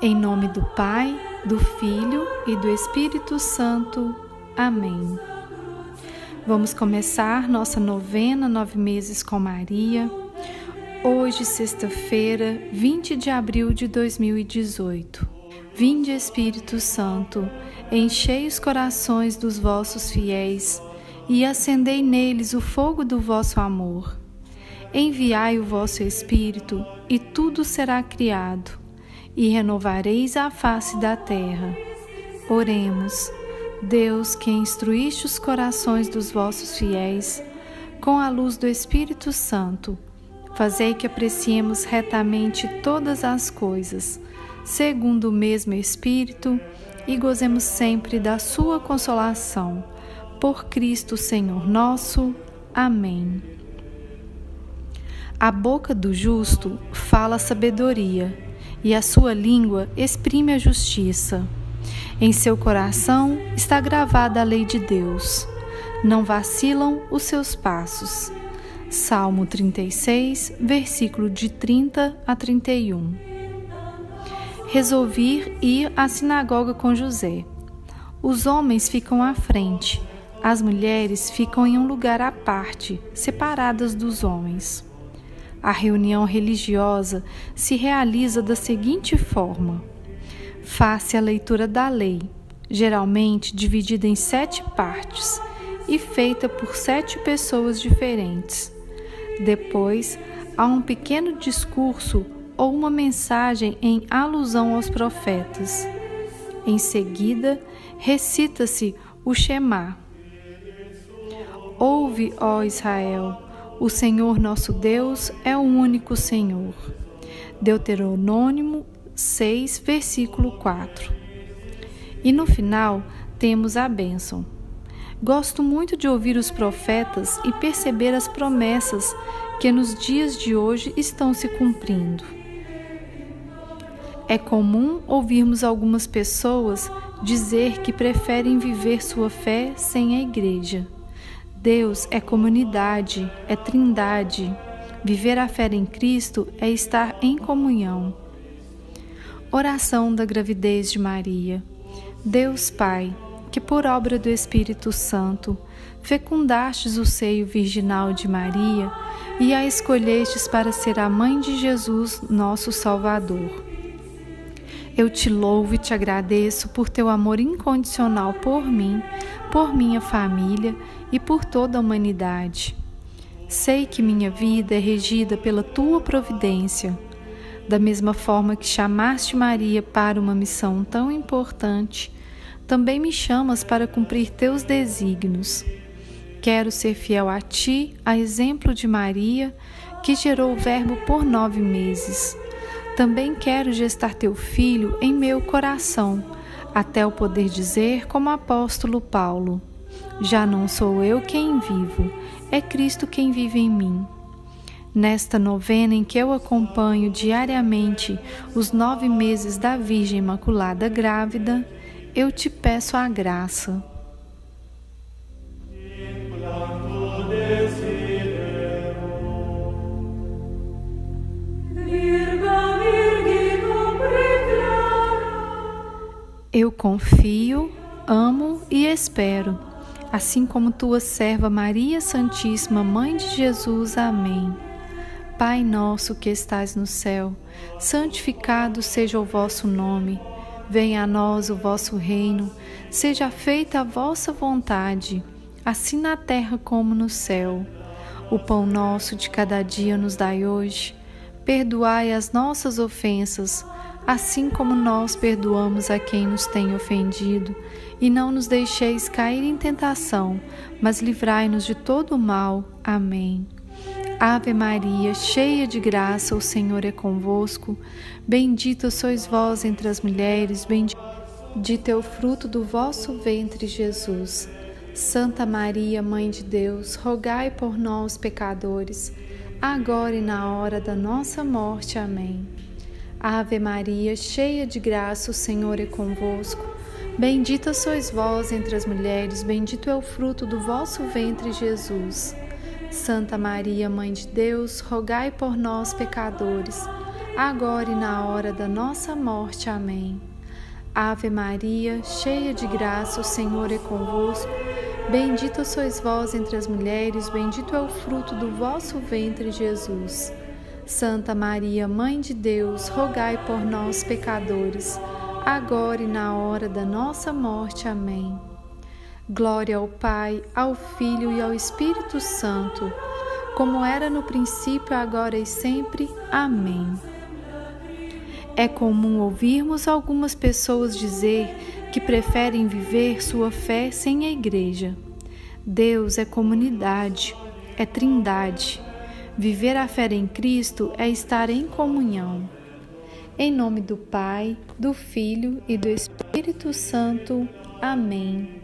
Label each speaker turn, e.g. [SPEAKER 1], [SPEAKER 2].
[SPEAKER 1] Em nome do Pai, do Filho e do Espírito Santo. Amém. Vamos começar nossa novena 9 meses com Maria. Hoje, sexta-feira, 20 de abril de 2018. Vinde, Espírito Santo, enchei os corações dos vossos fiéis e acendei neles o fogo do vosso amor. Enviai o vosso Espírito e tudo será criado, e renovareis a face da terra. Oremos. Deus, que instruíste os corações dos vossos fiéis com a luz do Espírito Santo, fazei que apreciemos retamente todas as coisas, segundo o mesmo Espírito, e gozemos sempre da sua consolação. Por Cristo Senhor nosso. Amém. A boca do justo fala sabedoria, e a sua língua exprime a justiça. Em seu coração está gravada a lei de Deus. Não vacilam os seus passos. Salmo 36, versículo de 30 a 31. Resolvi ir à sinagoga com José. Os homens ficam à frente, as mulheres ficam em um lugar à parte, separadas dos homens. A reunião religiosa se realiza da seguinte forma: faz-se a leitura da lei, geralmente dividida em 7 partes e feita por 7 pessoas diferentes. Depois, há um pequeno discurso ou uma mensagem em alusão aos profetas. Em seguida, recita-se o Shema. Ouve, ó Israel, o Senhor nosso Deus é o único Senhor. Deuteronômio 6, versículo 4. E no final temos a bênção. Gosto muito de ouvir os profetas e perceber as promessas que nos dias de hoje estão se cumprindo. É comum ouvirmos algumas pessoas dizer que preferem viver sua fé sem a igreja. Deus é comunidade, é trindade. Viver a fé em Cristo é estar em comunhão. Oração da gravidez de Maria. Deus Pai, que por obra do Espírito Santo fecundastes o seio virginal de Maria e a escolhestes para ser a mãe de Jesus, nosso Salvador. Eu te louvo e te agradeço por teu amor incondicional por mim, por minha família e por toda a humanidade. Sei que minha vida é regida pela tua providência. Da mesma forma que chamaste Maria para uma missão tão importante, também me chamas para cumprir teus desígnios. Quero ser fiel a ti, a exemplo de Maria, que gerou o Verbo por 9 meses. Também quero gestar teu filho em meu coração, até eu poder dizer como o apóstolo Paulo: já não sou eu quem vivo, é Cristo quem vive em mim. Nesta novena em que eu acompanho diariamente os 9 meses da Virgem Imaculada Grávida, eu te peço a graça. Eu confio, amo e espero, assim como tua serva Maria Santíssima, Mãe de Jesus. Amém. Pai nosso que estais no céu, santificado seja o vosso nome. Venha a nós o vosso reino, seja feita a vossa vontade, assim na terra como no céu. O pão nosso de cada dia nos dai hoje. Perdoai as nossas ofensas, assim como nós perdoamos a quem nos tem ofendido, e não nos deixeis cair em tentação, mas livrai-nos de todo o mal. Amém. Ave Maria, cheia de graça, o Senhor é convosco. Bendita sois vós entre as mulheres, bendito é o fruto do vosso ventre, Jesus. Santa Maria, Mãe de Deus, rogai por nós, pecadores, agora e na hora da nossa morte. Amém. Ave Maria, cheia de graça, o Senhor é convosco. Bendita sois vós entre as mulheres, bendito é o fruto do vosso ventre, Jesus. Santa Maria, Mãe de Deus, rogai por nós, pecadores, agora e na hora da nossa morte. Amém. Ave Maria, cheia de graça, o Senhor é convosco. Bendita sois vós entre as mulheres, bendito é o fruto do vosso ventre, Jesus. Santa Maria, Mãe de Deus, rogai por nós, pecadores, agora e na hora da nossa morte. Amém. Glória ao Pai, ao Filho e ao Espírito Santo, como era no princípio, agora e sempre. Amém. É comum ouvirmos algumas pessoas dizer que preferem viver sua fé sem a igreja. Deus é comunidade, é trindade. Viver a fé em Cristo é estar em comunhão. Em nome do Pai, do Filho e do Espírito Santo. Amém.